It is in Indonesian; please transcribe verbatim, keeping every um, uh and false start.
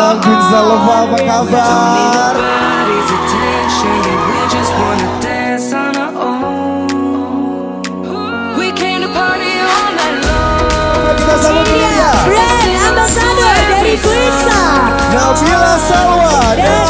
dong QuinzLova, apa kabar? Kita sambut dulu ya. Brand Ambassador dari Quinza, Nadheera dan